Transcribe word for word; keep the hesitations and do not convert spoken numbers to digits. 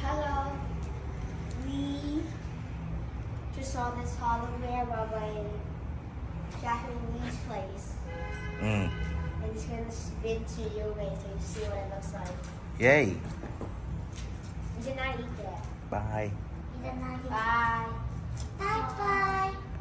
Hello. We just saw this hologram of a Japanese place. Mm. And it's going to spin to you and so you see what it looks like. Yay. You did not eat that. Bye. You did not eat that. Bye. Bye bye.